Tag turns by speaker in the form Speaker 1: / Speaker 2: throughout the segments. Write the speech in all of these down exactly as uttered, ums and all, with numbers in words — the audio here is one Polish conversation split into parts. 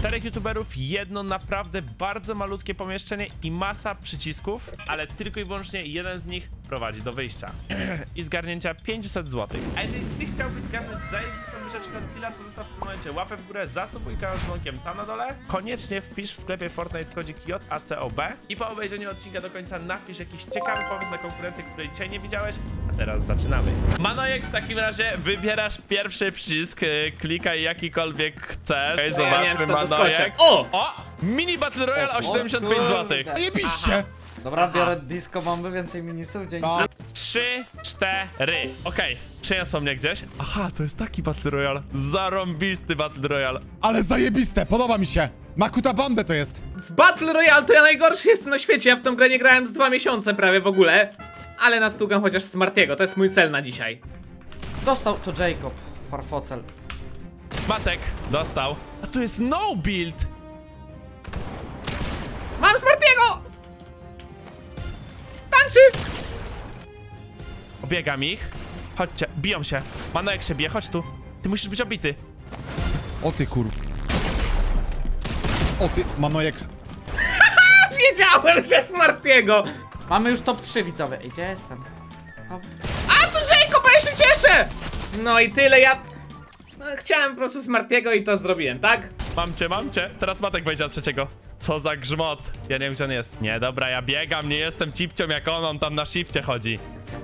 Speaker 1: Czterech youtuberów, jedno naprawdę bardzo malutkie pomieszczenie i masa przycisków, ale tylko i wyłącznie jeden z nich prowadzi do wyjścia i zgarnięcia pięćset złotych. A jeżeli ty chciałbyś zgarnąć zajebistą myszeczkę od Steela, to zostaw w tym momencie łapę w górę, zasubuj kanał z dzwonkiem tam na dole. Koniecznie wpisz w sklepie Fortnite kodzik J A C O B i po obejrzeniu odcinka do końca napisz jakiś ciekawy pomysł na konkurencję, której dzisiaj nie widziałeś. A teraz zaczynamy. Manojek, w takim razie wybierasz pierwszy przycisk, klikaj jakikolwiek chcesz. Okay, zobaczmy, Manojek.
Speaker 2: O!
Speaker 1: O! Mini Battle Royale o siedemdziesiąt pięć złotych.
Speaker 3: Zajebiście!
Speaker 4: Dobra, biorę disco bomby, więcej minisów, dzięki.
Speaker 3: Tak.
Speaker 1: Trzy, cztery. Okej, przeniosło mnie gdzieś. Aha, to jest taki Battle Royale. Zarąbisty Battle Royale.
Speaker 3: Ale zajebiste, podoba mi się. Makuta Bandę to jest.
Speaker 2: W Battle Royale to ja najgorszy jestem na świecie, ja w tą grę nie grałem z dwa miesiące prawie w ogóle. Ale nastukam chociaż Smartiego, to jest mój cel na dzisiaj.
Speaker 4: Dostał to Jacob, farfocel.
Speaker 1: Matek dostał. A tu jest no build.
Speaker 2: Mam Smartiego! Tańczy!
Speaker 1: Obiegam ich. Chodźcie, biją się. Manojek się bije, chodź tu. Ty musisz być obity.
Speaker 3: O ty kur... O ty, Manojek.
Speaker 2: Wiedziałem, że Smartiego!
Speaker 4: Mamy już top trzy, widzowie. Ej, gdzie jestem? O.
Speaker 2: A tu Jacob, a ja się cieszę! No i tyle, ja... No, chciałem po prostu Smartiego i to zrobiłem, tak?
Speaker 1: Mam cię, mam cię. Teraz Matek wejdzie na trzeciego. Co za grzmot. Ja nie wiem, gdzie on jest. Nie, dobra, ja biegam, nie jestem cipcią jak on, on tam na shifcie chodzi.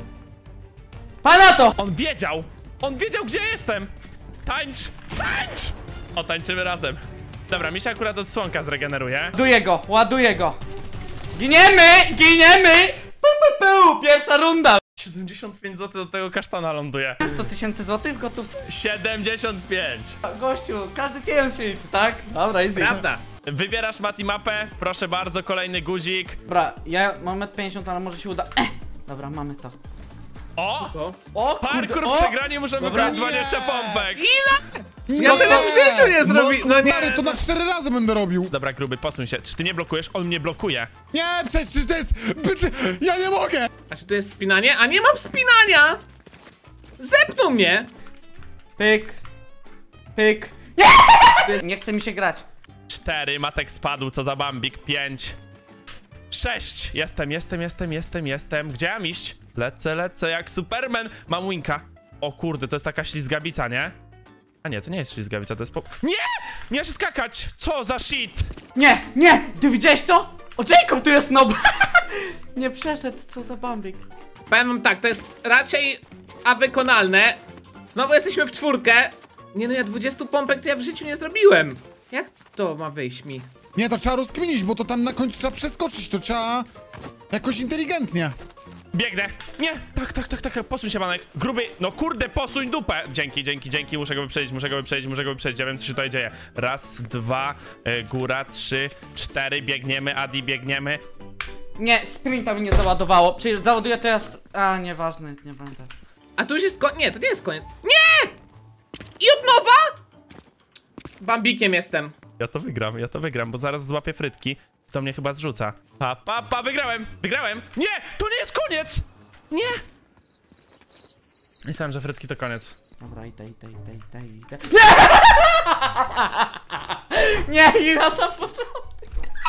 Speaker 4: Pana to!
Speaker 1: On wiedział! On wiedział, gdzie jestem! Tańcz! Tańcz! O, tańczymy razem. Dobra, mi się akurat od słonka zregeneruje.
Speaker 4: Ładuję go, ładuję go. Giniemy, giniemy! Pu, pu, pu. Pierwsza runda.
Speaker 1: siedemdziesiąt pięć złotych do tego kasztana ląduje.
Speaker 4: sto tysięcy złotych w gotówce.
Speaker 1: siedemdziesiąt pięć.
Speaker 4: Gościu, każdy pieniądz się liczy, tak? Dobra, easy.
Speaker 2: Prawda.
Speaker 1: Wybierasz Mati mapę, proszę bardzo, kolejny guzik.
Speaker 4: Dobra, ja mam metr pięćdziesiąt, ale może się uda. Eh! Dobra, mamy to.
Speaker 1: O!
Speaker 4: O,
Speaker 1: Parkour
Speaker 4: kurde,
Speaker 1: w
Speaker 4: o!
Speaker 1: przegraniu możemy
Speaker 4: Dobra.
Speaker 1: brać dwadzieścia pompek.
Speaker 2: Ile? Ja tyle w życiu nie zrobię. No nie.
Speaker 3: Stary, to na cztery razy będę robił.
Speaker 1: Dobra, gruby, posuń się. Czy ty nie blokujesz? On mnie blokuje.
Speaker 3: Nie, przecież to jest... Ja nie mogę!
Speaker 2: A czy tu jest wspinanie? A nie ma wspinania! Zepnął mnie!
Speaker 4: Pyk. Pyk. Nie! Nie chce mi się grać.
Speaker 1: Cztery, Matek spadł, co za bambik. Pięć. Sześć. Jestem, jestem, jestem, jestem, jestem. Gdzie mam iść? Lecę, lecę jak Superman. Mam winka. O kurde, to jest taka ślizgawica, nie? A nie, to nie jest ślizgawica, to jest po... Nie! Nie da się skakać! Co za shit!
Speaker 4: Nie, nie! Ty widziałeś to? O, Jacob tu jest nob! Nie przeszedł, co za bambik.
Speaker 2: Powiem wam tak, to jest raczej a wykonalne. Znowu jesteśmy w czwórkę. Nie no, ja dwudziestu pompek to ja w życiu nie zrobiłem. Jak to ma wyjść mi?
Speaker 3: Nie, to trzeba rozkminić, bo to tam na końcu trzeba przeskoczyć, to trzeba... Jakoś inteligentnie.
Speaker 1: Biegnę! Nie! Tak, tak, tak, tak, posuń się, Manek. Gruby, no kurde, posuń dupę! Dzięki, dzięki, dzięki, muszę go wyprzedzić, muszę go wyprzedzić, muszę go wyprzedzić, ja wiem, co się tutaj dzieje. Raz, dwa, y, góra, trzy, cztery, biegniemy, Adi, biegniemy.
Speaker 4: Nie, sprinta mi nie załadowało. Przecież załaduję to jest... A, nieważne, nie będę.
Speaker 2: A tu już jest koniec. Nie, to nie jest koniec. Nie! I od nowa? Bambikiem jestem.
Speaker 1: Ja to wygram, ja to wygram, bo zaraz złapię frytki. To mnie chyba zrzuca. Pa, pa, pa, wygrałem! Wygrałem! Nie! To nie jest koniec! Nie! Myślałem, że frytki to koniec.
Speaker 4: Dobra, idę, idę, idę, idę, idę. Nie! Nie, i na sam początek.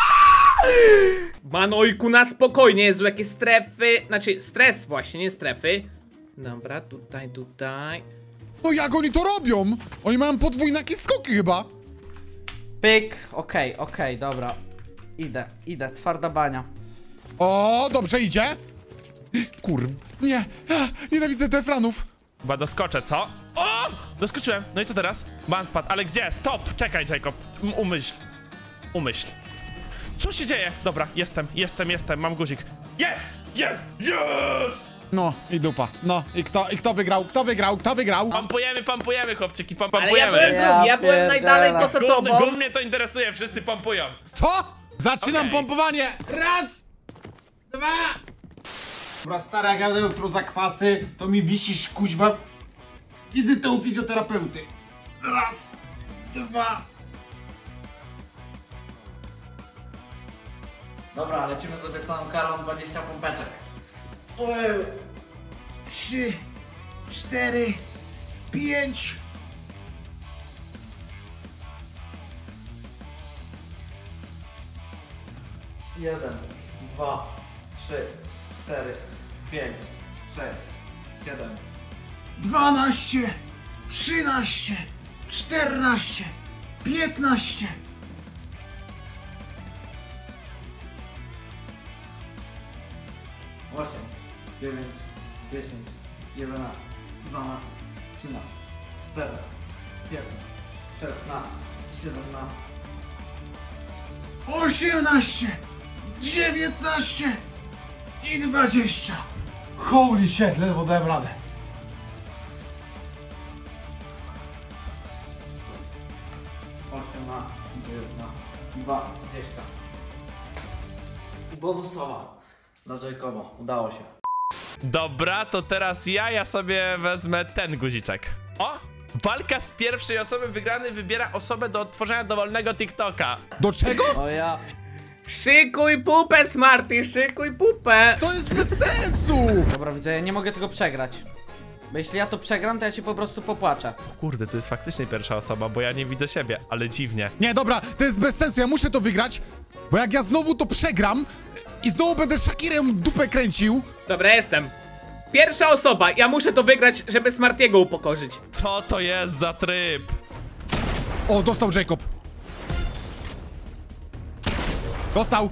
Speaker 2: Manojku, na spokojnie, Jezu, jakie strefy. Znaczy, stres właśnie, nie strefy. Dobra, tutaj, tutaj.
Speaker 3: No jak oni to robią? Oni mają podwójnakie skoki chyba.
Speaker 4: Pyk, okej, okay, okej, okay, dobra. Idę, idę, twarda bania.
Speaker 3: O, dobrze idzie. Kurw, nie, a, nienawidzę defranów.
Speaker 1: Chyba doskoczę, co? O! Doskoczyłem. No i co teraz? Ban spadł, ale gdzie? Stop! Czekaj, Jacob. M umyśl. Umyśl. Co się dzieje? Dobra, jestem, jestem, jestem. Mam guzik. Jest! Jest! Jest!
Speaker 3: No i dupa, no i kto, i kto wygrał, kto wygrał, kto wygrał?
Speaker 1: Pompujemy, pompujemy, chłopczyki, pom
Speaker 2: Ale ja
Speaker 1: pompujemy.
Speaker 2: byłem drugi, ja byłem
Speaker 4: Ja
Speaker 2: najdalej
Speaker 4: pierdzielę.
Speaker 2: poza
Speaker 1: Gum,
Speaker 2: tobą.
Speaker 1: gum mnie to interesuje, wszyscy pompują.
Speaker 3: Co? Zaczynam
Speaker 1: Okej.
Speaker 3: pompowanie. Raz, dwa.
Speaker 5: Dobra, stara, jak jadę jutro za kwasy, to mi wisisz, kuźwa, wizytę u fizjoterapeuty. Raz, dwa.
Speaker 4: Dobra, lecimy z obiecaną karą dwadzieścia pompeczek.
Speaker 5: Trzy, cztery, pięć.
Speaker 4: jeden, dwa, trzy, cztery, pięć, sześć, siedem.
Speaker 5: dwanaście, trzynaście, czternaście, piętnaście.
Speaker 4: osiem, dziewięć, dziesięć, jedenaście, dwanaście, trzynaście, czternaście, piętnaście, szesnaście, siedemnaście.
Speaker 5: osiemnaście, dziewiętnaście i dwadzieścia. Holy shit, ledwo dałem radę.
Speaker 4: osiemnaście, dziewiętnaście, dwadzieścia. I bonusowa dla Jacoba. Udało się.
Speaker 1: Dobra, to teraz ja, ja sobie wezmę ten guziczek. O! Walka z pierwszej osoby, wygrany wybiera osobę do odtworzenia dowolnego TikToka.
Speaker 3: Do czego?
Speaker 4: O ja.
Speaker 2: Szykuj pupę, Smarty, szykuj pupę.
Speaker 3: To jest bez sensu!
Speaker 4: Dobra, widzę, ja nie mogę tego przegrać. Bo jeśli ja to przegram, to ja się po prostu popłaczę.
Speaker 1: O kurde, to jest faktycznie pierwsza osoba, bo ja nie widzę siebie, ale dziwnie.
Speaker 3: Nie, dobra, to jest bez sensu, ja muszę to wygrać, bo jak ja znowu to przegram i znowu będę Shakirem dupę kręcił.
Speaker 2: Dobra, jestem. Pierwsza osoba, ja muszę to wygrać, żeby Smartiego upokorzyć.
Speaker 1: Co to jest za tryb?
Speaker 3: O, dostał Jacob. Dostał.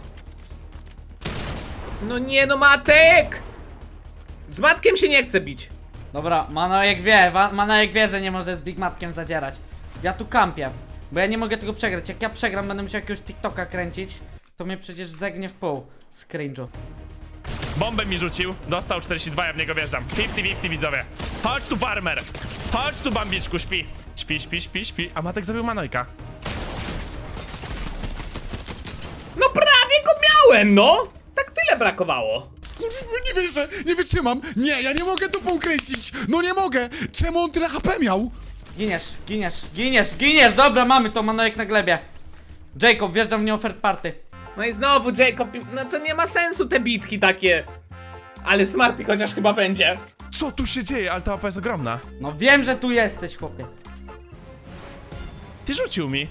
Speaker 2: No nie no, Matek! Z Matkiem się nie chce bić.
Speaker 4: Dobra, Manojek wie, Wa- Manojek wie, że nie może z Big Matkiem zadzierać. Ja tu kampię, bo ja nie mogę tego przegrać. Jak ja przegram, będę musiał jakiegoś TikToka kręcić, to mnie przecież zegnie w pół z cringe'u.
Speaker 1: Bombę mi rzucił, dostał czterdzieści dwa, ja w niego wjeżdżam. pięćdziesiąt pięćdziesiąt widzowie. Chodź tu, farmer! Chodź tu, bambiczku, śpi! Śpi, śpi, śpi, śpi. A Matek zabił Manojka.
Speaker 2: No prawie go miałem, no! Tak tyle brakowało.
Speaker 3: Kurwa, nie wierzę, nie wytrzymam. Nie, ja nie mogę dupą kręcić. No nie mogę. Czemu on tyle H P miał?
Speaker 4: Giniesz, giniesz, giniesz, giniesz! Dobra, mamy to, Manojek na glebie. Jacob, wjeżdżam w nie ofert party.
Speaker 2: No i znowu Jacob, no to nie ma sensu te bitki takie. Ale Smarty chociaż chyba będzie.
Speaker 1: Co tu się dzieje? Ale ta mapa jest ogromna.
Speaker 4: No wiem, że tu jesteś, chłopie.
Speaker 1: Ty rzucił mi.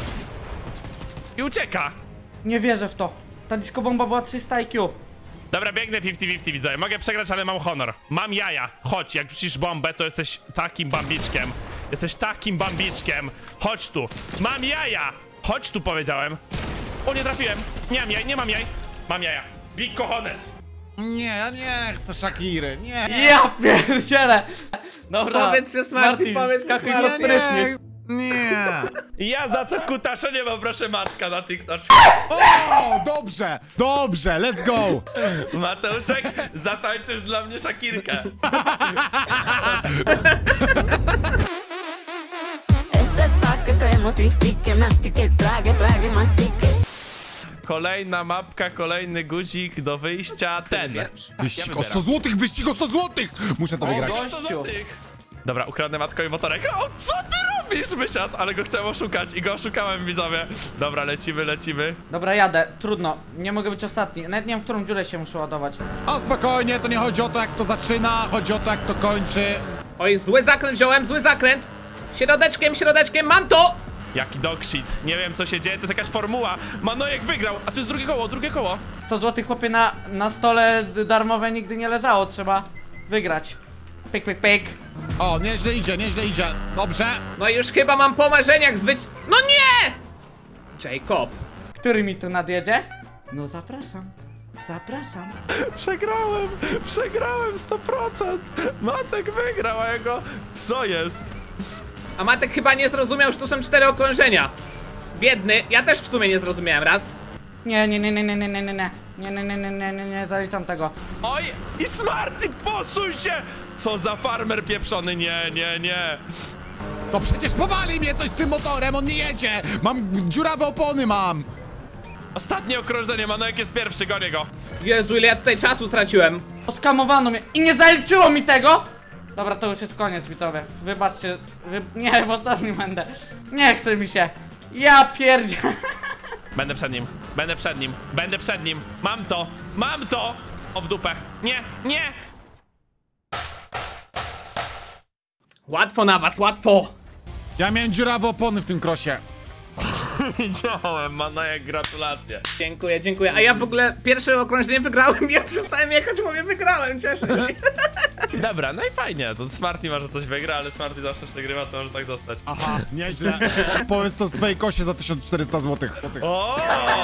Speaker 1: I ucieka.
Speaker 4: Nie wierzę w to. Ta disco bomba była trzysta I Q.
Speaker 1: Dobra, biegnę pięćdziesiąt pięćdziesiąt widzowie. Mogę przegrać, ale mam honor. Mam jaja. Chodź, jak rzucisz bombę, to jesteś takim bambiczkiem. Jesteś takim bambiczkiem. Chodź tu. Mam jaja. Chodź tu, powiedziałem. O, nie trafiłem. Nie mam jaj, nie mam jaj. Mam jaja. Big cojones.
Speaker 3: Nie, ja nie chcę Shakiry. Nie.
Speaker 4: Ja pierdzielę! Dobra,
Speaker 2: Powiedz, że Smarty, powiedz, że
Speaker 4: skakuj
Speaker 2: Smarty.
Speaker 4: pod prysznic.
Speaker 3: Nie.
Speaker 1: Ja za co kutaszenie poproszę Matka na TikTok.
Speaker 3: O, dobrze, dobrze, let's go.
Speaker 1: Mateuszek, zatańczysz dla mnie Shakirkę.
Speaker 6: Este paque traemos tricky que mastique, trague, trague, mastique.
Speaker 1: Kolejna mapka, kolejny guzik do wyjścia. Ten.
Speaker 3: Wyścig o sto złotych, wyścig o sto złotych. Muszę to wygrać.
Speaker 4: gość.
Speaker 1: sto złotych. Dobra, ukradnę Matkowi motorek. O, co ty robisz? Wysiadł, ale go chciałem oszukać i go oszukałem, widzowie. Dobra, lecimy, lecimy.
Speaker 4: Dobra, jadę, trudno. Nie mogę być ostatni. Nawet nie wiem, w którą dziurę się muszę ładować.
Speaker 3: O, spokojnie, to nie chodzi o to, jak to zaczyna, chodzi o to, jak to kończy.
Speaker 2: Oj, zły zakręt wziąłem, zły zakręt. Środeczkiem, środeczkiem, mam to!
Speaker 1: Jaki dogshit. Nie wiem, co się dzieje, to jest jakaś formuła. Manojek wygrał, a to jest drugie koło, drugie koło.
Speaker 4: sto złotych, chłopie, na, na stole darmowe nigdy nie leżało. Trzeba wygrać. Pyk, pyk, pyk.
Speaker 3: O, nieźle idzie, nieźle idzie. Dobrze.
Speaker 2: No i już chyba mam po marzeniach zwyć... No nie! Jacob.
Speaker 4: Który mi tu nadjedzie? No zapraszam. Zapraszam.
Speaker 1: Przegrałem, przegrałem sto procent. Matek wygrał, a jego... Co jest?
Speaker 2: A Matek chyba nie zrozumiał, że tu są cztery okrążenia. Biedny, ja też w sumie nie zrozumiałem raz.
Speaker 4: Nie, nie, nie, nie, nie, nie, nie, nie, nie, nie, nie, nie, nie, nie, nie, nie, zaliczam tego.
Speaker 1: Oj, i Smarty, posuń się! Co za farmer pieprzony, nie, nie, nie.
Speaker 3: To przecież powali mnie coś z tym motorem, on nie jedzie. Mam dziurawe opony, mam.
Speaker 1: Ostatnie okrążenie, Manojek jest pierwszy, gonię go.
Speaker 2: Jezu, ile ja tutaj czasu straciłem.
Speaker 4: Oskamowano mnie i nie zaliczyło mi tego! Dobra, to już jest koniec, widzowie. Wybaczcie, wy... nie, w ostatnim będę. Nie chce mi się. Ja pierdzie.
Speaker 1: Będę przed nim, będę przed nim, będę przed nim. Mam to, mam to! O, w dupę. Nie, nie!
Speaker 2: Łatwo na was, łatwo.
Speaker 3: Ja miałem dziurawe opony w tym krosie.
Speaker 1: Widziałem, Manojek, gratulacje.
Speaker 2: Dziękuję, dziękuję. A ja w ogóle pierwsze okrążenie wygrałem, ja przestałem jechać, mówię wygrałem, cieszę się.
Speaker 1: Dobra, no i fajnie, to Smarty może coś wygra, ale Smarty zawsze przegrywa, to może tak dostać.
Speaker 3: Aha, nieźle. Powiedz to swojej kosie za tysiąc czterysta złotych.
Speaker 1: O!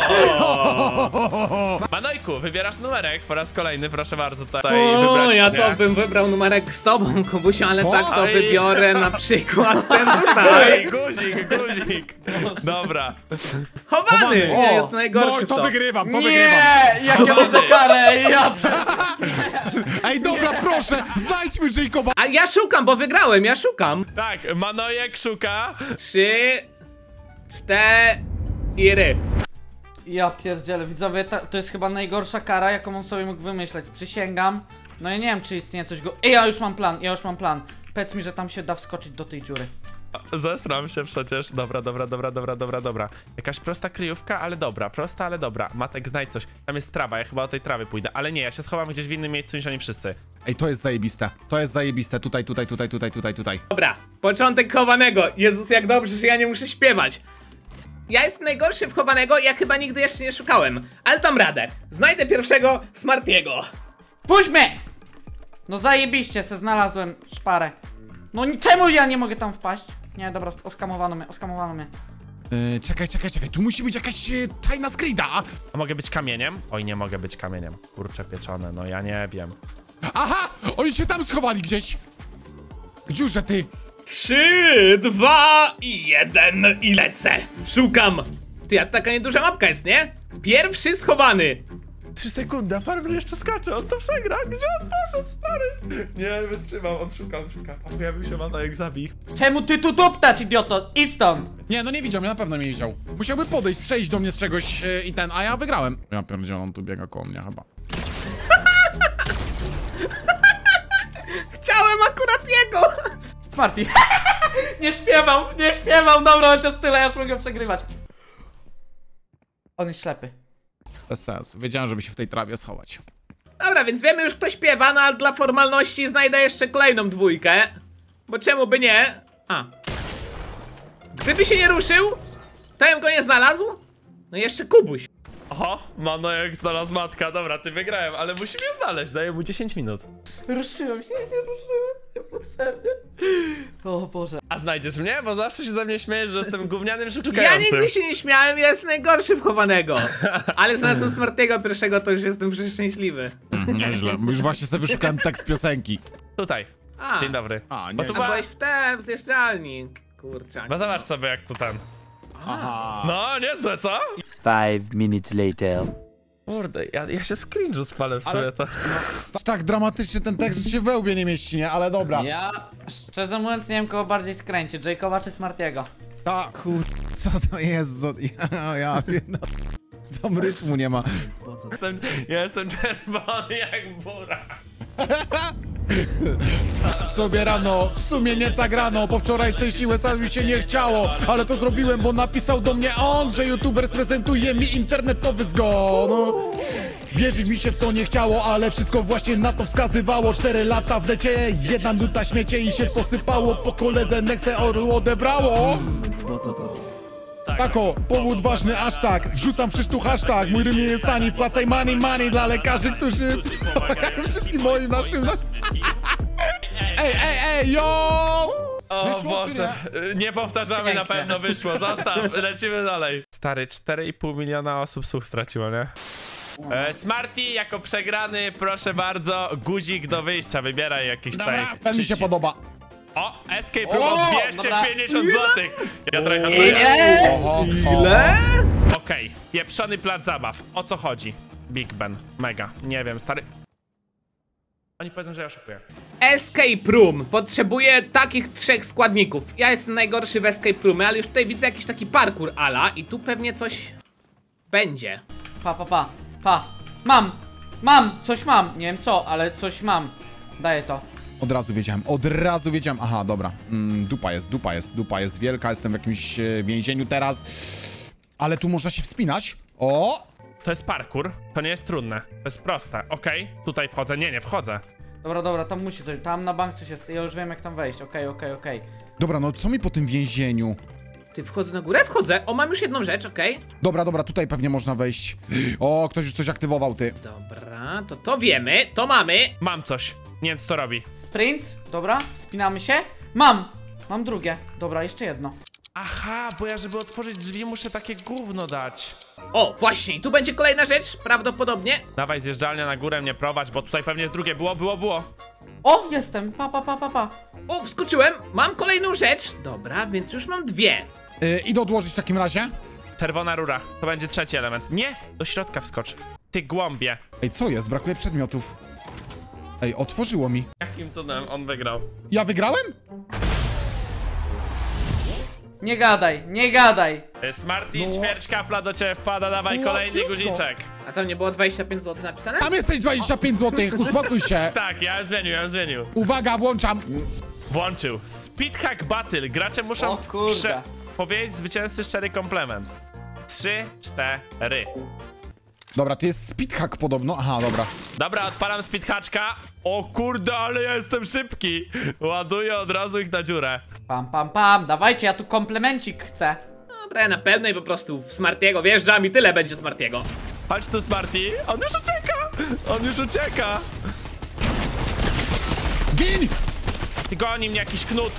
Speaker 1: Manojku, wybierasz numerek po raz kolejny, proszę bardzo, tutaj
Speaker 2: O,
Speaker 1: wybrać.
Speaker 2: ja
Speaker 1: nie?
Speaker 2: to bym wybrał numerek z tobą, Kubusiu, ale
Speaker 3: Co?
Speaker 2: tak to
Speaker 1: Oj.
Speaker 2: wybiorę na przykład ten tutaj.
Speaker 1: Ej, guzik, guzik. Dobra.
Speaker 2: Chowany! Nie, jest najgorszy
Speaker 3: No,
Speaker 2: w
Speaker 3: to
Speaker 2: to.
Speaker 3: wygrywam, to wygrywam.
Speaker 4: Nie! Jak ja będę karę, ja...
Speaker 3: Ej, dobra, proszę, znajdźmy Jacoba.
Speaker 2: A ja szukam, bo wygrałem, ja szukam.
Speaker 1: Tak, Manojek szuka.
Speaker 2: Trzy, cztery.
Speaker 4: Ja pierdzielę, widzowie, ta, to jest chyba najgorsza kara, jaką on sobie mógł wymyśleć. Przysięgam. No ja nie wiem, czy istnieje coś go... Ej, ja już mam plan, ja już mam plan. Powiedz mi, że tam się da wskoczyć do tej dziury.
Speaker 1: Zestram się przecież. Dobra, dobra, dobra, dobra, dobra, dobra. Jakaś prosta kryjówka, ale dobra. Prosta, ale dobra. Matek, znajdź coś. Tam jest trawa, ja chyba o tej trawy pójdę. Ale nie, ja się schowam gdzieś w innym miejscu niż oni wszyscy.
Speaker 3: Ej, to jest zajebiste. To jest zajebiste. Tutaj, tutaj, tutaj, tutaj, tutaj, tutaj.
Speaker 2: Dobra, początek chowanego. Jezus, jak dobrze, że ja nie muszę śpiewać. Ja jestem najgorszy w chowanego, ja chyba nigdy jeszcze nie szukałem. Ale dam radę. Znajdę pierwszego Smartiego.
Speaker 4: Puść mnie! No zajebiście, se znalazłem szparę. No ni- czemu ja nie mogę tam wpaść? Nie, dobra, oskamowano mnie, oskamowano mnie.
Speaker 3: Yy, czekaj, czekaj, czekaj. Tu musi być jakaś e, tajna skrida.
Speaker 1: A mogę być kamieniem? Oj, nie mogę być kamieniem. Kurcze pieczone, no ja nie wiem.
Speaker 3: Aha! Oni się tam schowali gdzieś. Gdziuże ty?
Speaker 2: Trzy, dwa i jeden i lecę. Szukam. Ty, a taka nieduża mapka jest, nie? Pierwszy schowany.
Speaker 1: Trzy sekundy, a farmer jeszcze skacze, on to przegra. Gdzie on poszedł, stary? Nie, wytrzymam, on szuka, on szuka. A pojawił się Manojek, zabij ich.
Speaker 4: Czemu ty tu tuptasz, idioto? Idź stąd!
Speaker 3: Nie, no nie widział mnie, na pewno nie widział. Musiałby podejść, strzelić do mnie z czegoś e, i ten, a ja wygrałem. Ja pierdzielę, on tu biega koło mnie chyba.
Speaker 2: Chciałem akurat jego.
Speaker 4: Smarty. Nie śpiewam, nie śpiewam, dobra, chociaż tyle, ja już mogę przegrywać. On jest ślepy.
Speaker 3: Bez sensu. Wiedziałem, żeby się w tej trawie schować.
Speaker 2: Dobra, więc wiemy już, kto śpiewa, no ale dla formalności znajdę jeszcze kolejną dwójkę. Bo czemu by nie? A. Gdyby się nie ruszył, to bym go nie znalazł. No i jeszcze Kubuś.
Speaker 1: Oho, Manojek znalazł matka. Dobra, ty wygrałem, ale musi mnie znaleźć. Daję mu dziesięć minut.
Speaker 4: Ruszyłem się, nie ruszyłem, niepotrzebnie. O Boże.
Speaker 1: A znajdziesz mnie? Bo zawsze się ze mnie śmiejesz, że jestem gównianym
Speaker 2: Ja
Speaker 1: szukającym.
Speaker 2: nigdy się nie śmiałem, ja jestem najgorszy w chowanego. Ale znalazłem Smartiego pierwszego, to już jestem przeszczęśliwy.
Speaker 3: Nieźle. Już właśnie sobie wyszukałem tekst piosenki.
Speaker 1: Tutaj.
Speaker 2: A,
Speaker 1: Dzień dobry.
Speaker 3: A,
Speaker 1: Bo
Speaker 3: nie.
Speaker 1: tu
Speaker 2: a
Speaker 1: była...
Speaker 2: byłeś w te, w zjeżdżalni. Kurczak.
Speaker 1: No zobacz sobie, jak to ten.
Speaker 3: Aha.
Speaker 1: No, niezłe, co?
Speaker 7: Five minutes later.
Speaker 1: Kurde, ja, ja się z cringe'u spalę w
Speaker 3: Ale-
Speaker 1: sobie to.
Speaker 3: Tak dramatycznie ten tekst, że się we łbie nie mieści, nie? Ale dobra.
Speaker 4: Ja, szczerze mówiąc, nie wiem kogo bardziej skręci, Jacoba czy Smartiego.
Speaker 3: Ta, kur... Co to jest za... Ja, ja wiem, no. Tam rytmu nie ma.
Speaker 1: Jestem, ja jestem czerwony jak bura.
Speaker 3: W sobie rano, w sumie nie tak rano. Po wczorajszej siłę cały mi się nie chciało. Ale to zrobiłem, bo napisał do mnie on, że youtuber sprezentuje mi internetowy zgon. Wierzyć mi się w to nie chciało, ale wszystko właśnie na to wskazywało. Cztery lata w necie, jedna nuta śmiecie i się posypało. Po koledze Nexe Orlu odebrało. Tako, powód ważny aż tak. Wrzucam wszyscy hashtag. Mój rym nie jest tani, wpłacaj money, money dla lekarzy, którzy pomagają wszystkim moim naszym... nas- Ej, ej, ej, yo!
Speaker 1: O
Speaker 3: Wyszło, czy
Speaker 1: Boże, nie powtarzamy, na
Speaker 4: Pięknie.
Speaker 1: pewno wyszło. Zostaw, lecimy dalej. Stary, cztery i pół miliona osób słuch straciło, nie? E, Smarty jako przegrany, proszę bardzo, guzik do wyjścia, wybieraj jakiś tutaj
Speaker 3: Dobra, ten mi się
Speaker 1: przycisk.
Speaker 3: podoba.
Speaker 1: O, escape room
Speaker 3: O,
Speaker 1: dwieście pięćdziesiąt złotych. Ja trochę
Speaker 3: Oho,
Speaker 2: Ile?
Speaker 1: Okej, pieprzony plac zabaw. O co chodzi? Big Ben, mega. Nie wiem, stary. Oni powiedzą, że ja oszukuję.
Speaker 2: Escape Room potrzebuje takich trzech składników. Ja jestem najgorszy w Escape Roomy, ale już tutaj widzę jakiś taki parkour ala i tu pewnie coś będzie.
Speaker 4: Pa, pa, pa, pa. Mam, mam, coś mam. Nie wiem co, ale coś mam. Daję to.
Speaker 3: Od razu wiedziałem, od razu wiedziałem. Aha, dobra. Mm, dupa jest, dupa jest, dupa jest wielka. Jestem w jakimś e, więzieniu teraz. Ale tu można się wspinać. O!
Speaker 1: To jest parkour, to nie jest trudne. To jest proste, okej. Tutaj wchodzę, nie, nie wchodzę.
Speaker 4: Dobra, dobra, tam musi coś, tam na bank coś jest, ja już wiem jak tam wejść, okej, okej, okej.
Speaker 3: Dobra, no co mi po tym więzieniu?
Speaker 2: Ty, wchodzę na górę? Wchodzę. O, mam już jedną rzecz, okej.
Speaker 3: Dobra, dobra, tutaj pewnie można wejść. O, ktoś już coś aktywował, ty.
Speaker 2: Dobra, to to wiemy, to mamy.
Speaker 1: Mam coś. Nie wiem, co to robi.
Speaker 4: Sprint, dobra, spinamy się. Mam, mam drugie. Dobra, jeszcze jedno.
Speaker 1: Aha, bo ja, żeby otworzyć drzwi, muszę takie gówno dać.
Speaker 2: O, właśnie, i tu będzie kolejna rzecz, prawdopodobnie.
Speaker 1: Dawaj, zjeżdżalnia na górę, mnie prowadź, bo tutaj pewnie jest drugie. Było, było, było.
Speaker 4: O, jestem, pa, pa, pa, pa, pa.
Speaker 2: O, wskoczyłem, mam kolejną rzecz. Dobra, więc już mam dwie.
Speaker 3: Yy, idę odłożyć w takim razie.
Speaker 1: Czerwona rura. To będzie trzeci element. Nie! Do środka wskocz. Ty głąbie.
Speaker 3: Ej, co jest? Brakuje przedmiotów. Ej, otworzyło mi.
Speaker 1: Jakim cudem on wygrał?
Speaker 3: Ja wygrałem?
Speaker 4: Nie gadaj, nie gadaj.
Speaker 1: Smarty,
Speaker 3: No.
Speaker 1: ćwierć kafla do ciebie wpada, dawaj kolejny
Speaker 3: Łatwiutko.
Speaker 1: guziczek.
Speaker 2: A tam nie było dwadzieścia pięć złotych napisane?
Speaker 3: Tam jesteś dwadzieścia pięć złotych, uspokój się.
Speaker 1: Tak, ja zmienił, ja zmienił.
Speaker 3: Uwaga, włączam.
Speaker 1: Włączył. Speedhack Battle. Gracze muszą
Speaker 4: O kurde.
Speaker 1: powiedzieć zwycięzcy szczery komplement. Trzy, cztery.
Speaker 3: Dobra, to jest speedhack podobno. Aha, dobra.
Speaker 1: Dobra, odpalam speedhaczka. O kurde, ale ja jestem szybki. Ładuję od razu ich na dziurę.
Speaker 4: Pam, pam, pam, dawajcie, ja tu komplemencik chcę.
Speaker 2: Dobra, ja na pewno i po prostu w Smartiego wjeżdżam i tyle będzie Smartiego.
Speaker 1: Chodź tu, Smarty. On już ucieka. On już ucieka.
Speaker 3: Gin!
Speaker 1: Ty goni mnie jakiś knut.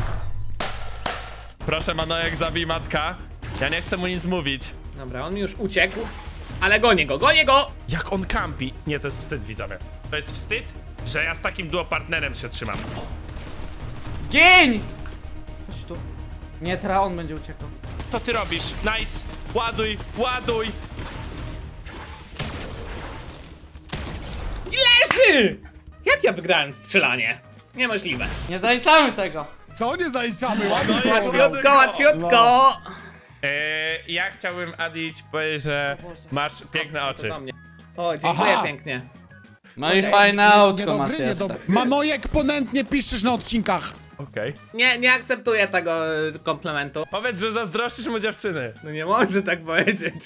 Speaker 1: Proszę, Manojek, zabij matka. Ja nie chcę mu nic mówić.
Speaker 2: Dobra, on już uciekł. Ale gonię go, gonię go!
Speaker 1: Jak on kampi. Nie, to jest wstyd, widzowie. To jest wstyd, że ja z takim duopartnerem się trzymam.
Speaker 4: Gień! Chodź tu. Nie, teraz on będzie uciekał.
Speaker 1: Co ty robisz? Nice. Ładuj, ładuj.
Speaker 2: I leży! Jak ja wygrałem strzelanie? Niemożliwe.
Speaker 4: Nie zaliczamy tego.
Speaker 3: Co nie zaliczamy? Ładnie
Speaker 1: No,
Speaker 3: to
Speaker 1: ja-
Speaker 3: robią.
Speaker 2: Łatwiutko, łatwiutko!
Speaker 1: Eee, ja chciałbym, Adi, ci powiedzieć, że masz piękne
Speaker 2: To
Speaker 1: oczy.
Speaker 2: do mnie. O, dziękuję
Speaker 3: Aha.
Speaker 2: pięknie.
Speaker 4: No i fajne autko masz
Speaker 3: Niedobry,
Speaker 4: jeszcze.
Speaker 3: niedobry. Manojek, ponętnie piszesz na odcinkach.
Speaker 1: Okej.
Speaker 2: Nie, nie akceptuję tego e, komplementu.
Speaker 1: Powiedz, że zazdrościsz mu dziewczyny.
Speaker 2: No nie może tak powiedzieć.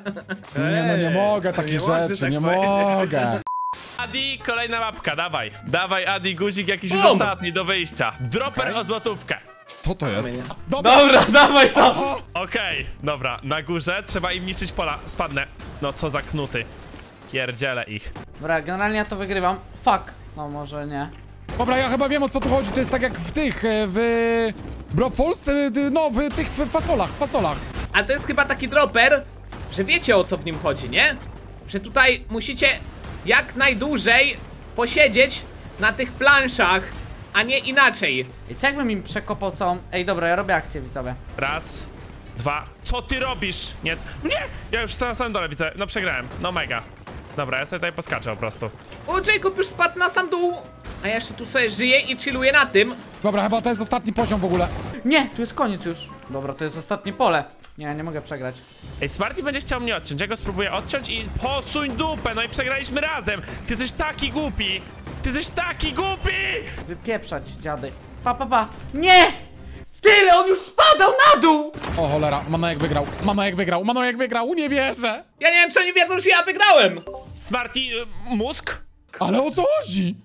Speaker 3: Nie, no nie mogę takich
Speaker 2: nie może
Speaker 3: rzeczy,
Speaker 2: tak
Speaker 3: nie
Speaker 2: powiedzieć.
Speaker 3: mogę.
Speaker 1: Adi, kolejna mapka, dawaj. Dawaj, Adi, guzik jakiś już
Speaker 2: Bum.
Speaker 1: ostatni do wyjścia. Dropper o złotówkę.
Speaker 3: Co to jest?
Speaker 2: Dobra.
Speaker 3: Dobra.
Speaker 4: Dobra, dawaj to.
Speaker 1: Okej, dobra, na górze trzeba im niszczyć pola. Spadnę. No co za knuty. Pierdzielę ich.
Speaker 4: Dobra, generalnie ja to wygrywam. Fuck. No może nie.
Speaker 3: Dobra, ja chyba wiem, o co tu chodzi. To jest tak jak w tych, e, w... Bro, w Polsce, no, w tych w fasolach, fasolach.
Speaker 2: Ale to jest chyba taki dropper, że wiecie o co w nim chodzi, nie? Że tutaj musicie jak najdłużej posiedzieć na tych planszach, a nie inaczej.
Speaker 4: I co jakbym im przekopał całą... Ej, dobra, ja robię akcję, widzowie.
Speaker 1: Raz, dwa. Co ty robisz? Nie, nie! Ja już na samym dole widzę. No przegrałem. No mega. Dobra, ja sobie tutaj poskaczę po prostu.
Speaker 2: O, Jacob już spadł na sam dół. A ja jeszcze tu sobie żyję i chilluję na tym.
Speaker 3: Dobra, chyba to jest ostatni poziom w ogóle.
Speaker 4: Nie, tu jest koniec już. Dobra, to jest ostatnie pole. Nie, nie mogę przegrać.
Speaker 1: Ej, Smarty będzie chciał mnie odciąć. Ja go spróbuję odciąć i posuń dupę. No i przegraliśmy razem. Ty jesteś taki głupi. Ty jesteś taki głupi!
Speaker 4: Wypieprzać, dziady. Pa, pa, pa. Nie! Tyle, on już spadał na dół!
Speaker 3: O cholera, Manojek wygrał, Manojek wygrał, Manojek wygrał, nie wierzę.
Speaker 2: Ja nie wiem, czy oni wiedzą, że ja wygrałem.
Speaker 1: Smarty, y, mózg?
Speaker 3: Ale o co chodzi?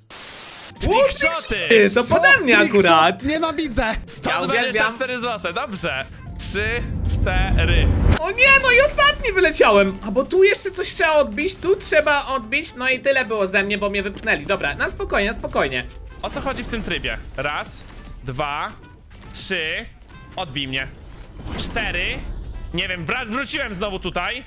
Speaker 1: Trickshoty!
Speaker 2: Ty, to pode mnie
Speaker 3: Trickshot?
Speaker 2: akurat.
Speaker 3: Nienawidzę.
Speaker 1: sto
Speaker 2: uwielbiam.
Speaker 1: dwadzieścia cztery złote, dobrze. Trzy, cztery.
Speaker 2: O nie, no i ostatni wyleciałem. A bo tu jeszcze coś trzeba odbić, tu trzeba odbić. No i tyle było ze mnie, bo mnie wypchnęli. Dobra, na spokojnie, na spokojnie.
Speaker 1: O co chodzi w tym trybie? Raz, dwa, trzy. Odbij mnie. Cztery. Nie wiem, wra- wróciłem znowu tutaj.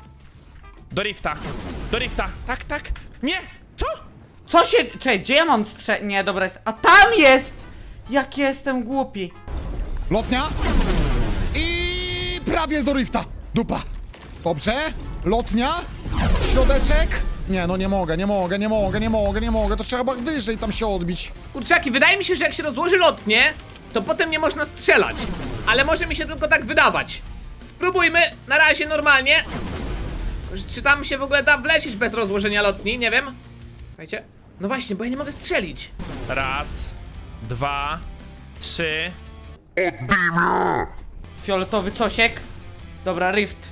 Speaker 1: Do rifta. Do rifta. Tak, tak. Nie! Co?
Speaker 4: Co się... Czekaj, gdzie ja mam strze... Nie, dobra, jest... A tam jest! Jak jestem głupi.
Speaker 3: Lotnia. I prawie do rifta. Dupa. Dobrze. Lotnia. Środeczek. Nie, no nie mogę, nie mogę, nie mogę, nie mogę, nie mogę. To trzeba chyba wyżej tam się odbić.
Speaker 2: Kurczaki, wydaje mi się, że jak się rozłoży lotnie, to potem nie można strzelać. Ale może mi się tylko tak wydawać. Spróbujmy na razie normalnie. Czy tam się w ogóle da wlecieć bez rozłożenia lotni? Nie wiem. Słuchajcie. No właśnie, bo ja nie mogę strzelić.
Speaker 1: Raz, dwa, trzy.
Speaker 4: Fioletowy cosiek. Dobra, rift.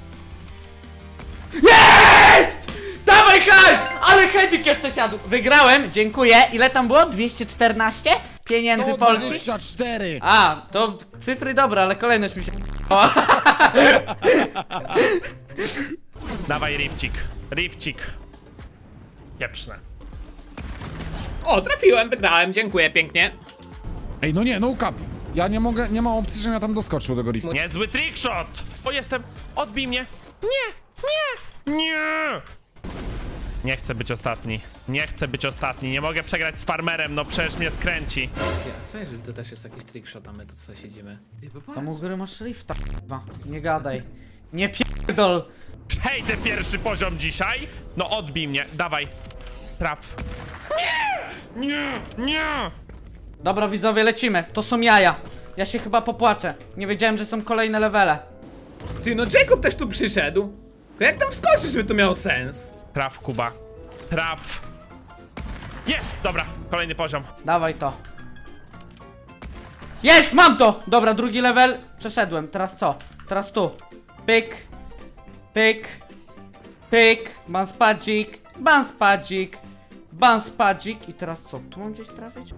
Speaker 4: Jest! Dawaj hajs! Ale hedik jeszcze siadł. Wygrałem, dziękuję. Ile tam było? dwieście czternaście? Pieniędzy
Speaker 3: sto
Speaker 4: polskich?
Speaker 3: dwadzieścia cztery.
Speaker 4: A, to cyfry dobre, ale kolejność mi się...
Speaker 1: Dawaj, rifcik. Rifcik. Kieprzne.
Speaker 2: O, trafiłem, wygrałem, dziękuję pięknie.
Speaker 3: Ej, no nie, no cap. Ja nie mogę, nie ma opcji, żebym ja tam doskoczył do tego riftu.
Speaker 1: Niezły trickshot! O, jestem! Odbij mnie! Nie! Nie! Nie! Nie chcę być ostatni. Nie chcę być ostatni. Nie mogę przegrać z farmerem, no przecież mnie skręci.
Speaker 2: Ja, co jeżeli to też jest jakiś trickshot, a my tu co siedzimy?
Speaker 4: Tam u góry masz lifta, k***wa. Nie gadaj. Nie pierdol.
Speaker 1: Przejdę pierwszy poziom dzisiaj. No odbij mnie, dawaj. Traf. Nie! Nie! Nie!
Speaker 4: Dobra widzowie, lecimy. To są jaja. Ja się chyba popłaczę. Nie wiedziałem, że są kolejne levele.
Speaker 2: Ty, no Jacob też tu przyszedł. Tylko jak tam wskoczysz, żeby to miało sens?
Speaker 1: Traf, Kuba. Traf. Jest! Dobra, kolejny poziom.
Speaker 4: Dawaj to. Jest! Mam to! Dobra, drugi level. Przeszedłem. Teraz co? Teraz tu. Pyk. Pyk. Pyk. Banspadzik. Banspadzik. Banspadzik. I teraz co? Tu mam gdzieś trafić?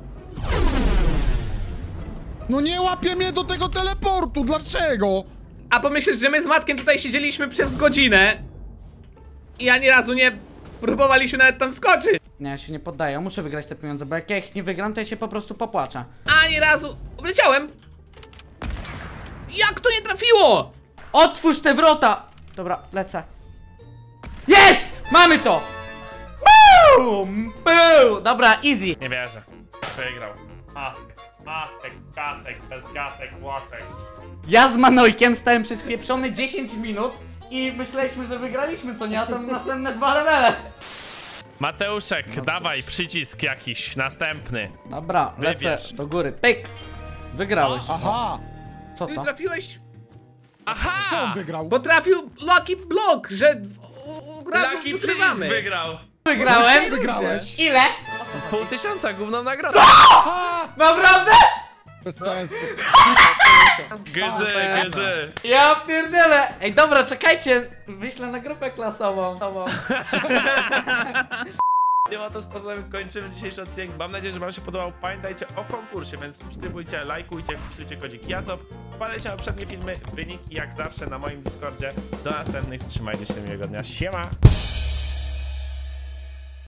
Speaker 3: No nie łapie mnie do tego teleportu, dlaczego?
Speaker 2: A pomyślisz, że my z Matkiem tutaj siedzieliśmy przez godzinę i ani razu nie próbowaliśmy nawet tam wskoczyć.
Speaker 4: Nie, ja się nie poddaję. Ja muszę wygrać te pieniądze, bo jak ja ich nie wygram, to ja się po prostu popłaczę.
Speaker 2: Ani razu... Wleciałem! Jak to nie trafiło?
Speaker 4: Otwórz te wrota! Dobra, lecę. Jest! Mamy to! Boom! Boom! Dobra, easy.
Speaker 1: Nie wierzę. Wygrał. Matek, matek, gatek, bez gatek, łatek.
Speaker 4: Ja z Manojkiem stałem przez pieprzone dziesięć minut i myśleliśmy, że wygraliśmy, co nie? A tam następne dwa levele.
Speaker 1: Mateuszek, dawaj przycisk jakiś, następny.
Speaker 4: Dobra, lecę
Speaker 1: Wybierz.
Speaker 4: do góry. Pyk! Wygrałeś.
Speaker 3: Aha!
Speaker 4: Co
Speaker 2: Ty
Speaker 4: to?
Speaker 2: trafiłeś,
Speaker 3: Co
Speaker 1: Aha!
Speaker 3: on wygrał?
Speaker 2: bo trafił Lucky Block, że w- u- razem
Speaker 1: Taki przycisk
Speaker 2: wygrywamy.
Speaker 1: wygrał.
Speaker 4: Wygrałem?
Speaker 3: Wygrałeś?
Speaker 4: Ile?
Speaker 1: Pół tysiąca, główną nagrodę.
Speaker 4: Naprawdę?
Speaker 3: Bez sensu.
Speaker 1: Gzy, gzy.
Speaker 4: Ja pierdzielę! Ej, dobra, czekajcie! Wyślę na grupę klasową. Tobą.
Speaker 1: Tym oto sposobem kończymy dzisiejszy odcinek. Mam nadzieję, że wam się podobał. Pamiętajcie o konkursie, więc subskrybujcie, lajkujcie, wpisujcie kodzik Jacop. Wpadajcie na poprzednie filmy, wyniki jak zawsze na moim Discordzie. Do następnych, trzymajcie się, miłego dnia. Siema!